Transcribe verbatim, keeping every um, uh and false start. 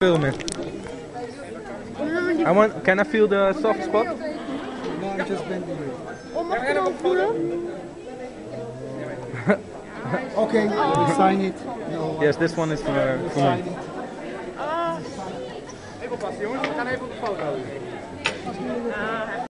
filming. I want. Can I feel the soft spot? No, I'm just bending it. Oh, mag ik het dan voelen? Okay, we sign it. No. Yes, this one is for, for Sign me. it. Ah. Even oppassen jongens, we gaan even op de foto.